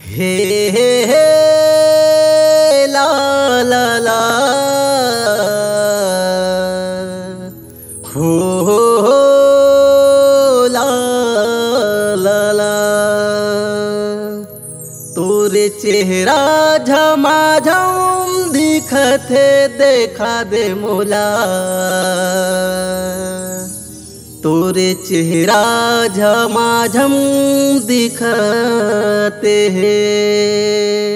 हे हे हे ला ला ला हो ला ला ला तोरे चेहरा झमाझम दिखत है देखा दे मोला तोरे चेहरा झमाझम दिखते हैं।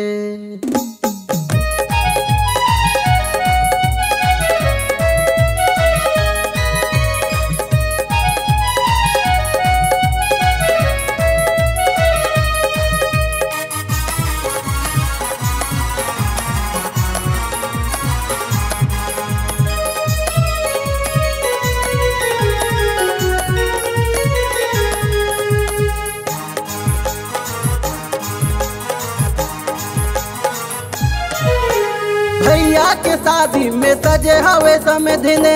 भैया के शादी में सजे हवे समधिने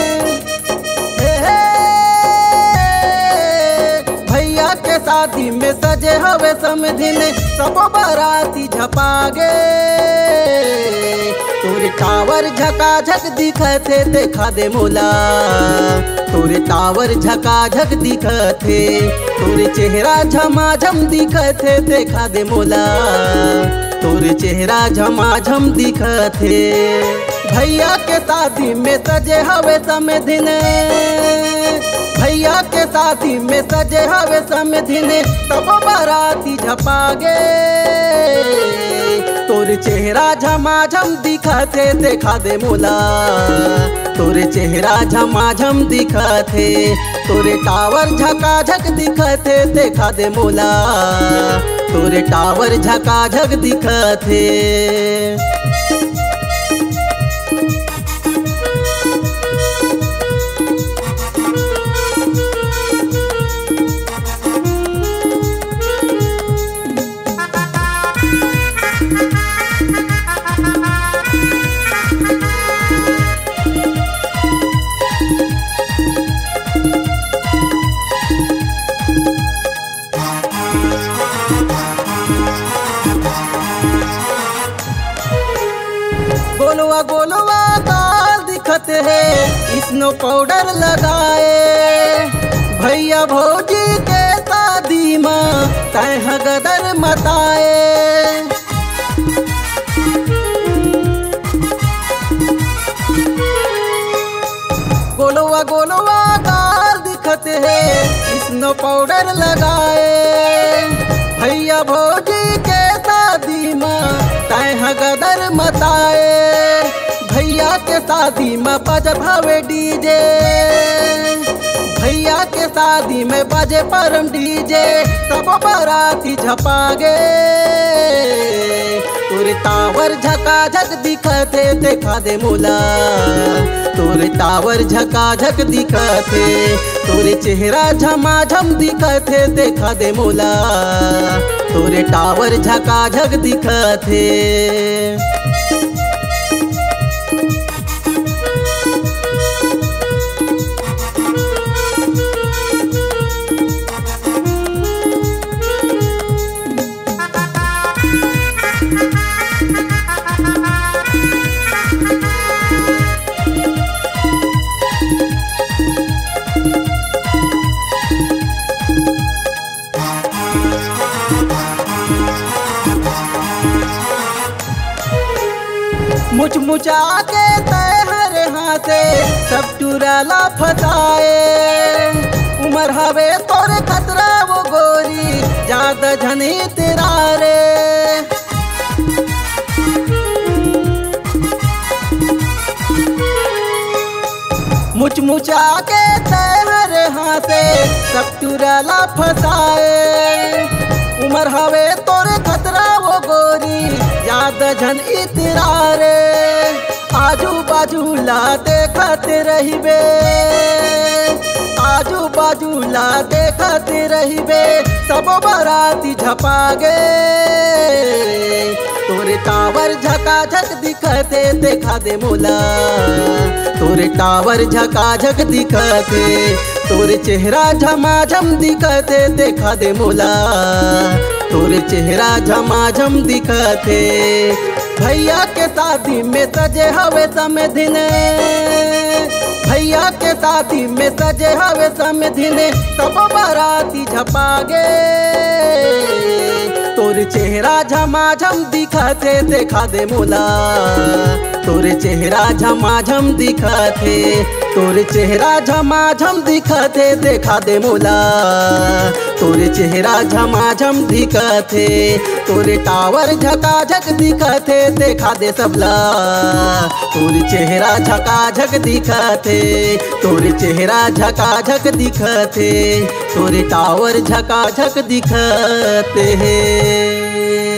भैया के शादी में सजे हवे समधिने सब बाराती झपागे तोरे टावर झकाझक दिखते देखा दे मोला तोरे टावर झकाझक दिखते तोरे चेहरा झमाझम दिखते देखा दे मोला तोरे चेहरा झमाझम दिखते भैया के शादी में सजे हवे समधिने भैया के शादी में सजे हवे समधिने सब बाराती झपागे तोरे चेहरा झमाझम दिखते देखा दे मोला तोरे चेहरा झमाझम दिखते तोरे टावर झकाझक दिखते देखा दे मोला तोरे टावर झकाझक दिखते। गोलवा गोलवा दाल दिखते है स्नो पाउडर लगाए भैया भौजी के शादी में तय गदर मताए गोलवा गोलवा दाल दिखते है स्नो पाउडर लगाए भैया भौजी के शादी में तय गदर मताए भैया के शादी में बजे भावे डीजे भैया के शादी में बजे परम डीजे सब बाराती झपागे तोरे टावर झकाझक दिखते देखा दे मोला तोरे टावर झकाझक दिखते तोरे चेहरा झमाझम दिखते देखा दे मोला तोरे टावर झकाझक दिखते। मुचमुचा के तहर हाथे सब टुराला फसाए उमर हवे तोरे खतरा वो गोरी ज्यादा झनी तेरा रे मुचमुचा के तहर हाथे सब टुराला फसाए उमर हवे तोरे खतरा वो गोरी याद झन इतरा रे आजू बाजू ला देखते रहिबे आजू बाजू ला देखते रहिबे सब बाराती झपागे तोरे टावर झकाझक दिखते देखा दे मोला तोरे टावर झकाझक दिखते तोरे चेहरा झमाझम दिखते देखा दे मोला तोरे चेहरा झमाझम दिखत हे। भैया के शादी में सजे हवे समधिन, भैया के शादी में सजे हवे समधिन, सब बाराती झपागे। तोरे चेहरा झमाझम दिखत हे, देखा दे मोला। तोरे चेहरा झमाझम दिखत हे, तोरे चेहरा झमाझम दिखत हे, देखा दे मोला। तोरे चेहरा झमाझम दिखत हे, तोरे टावर झकाझक दिखत हे, देखा दे सबला। तोरे चेहरा झकाझक दिखत हे, तोरे चेहरा झकाझक दिखत हे, तोरे टावर झकाझक दिखत हे।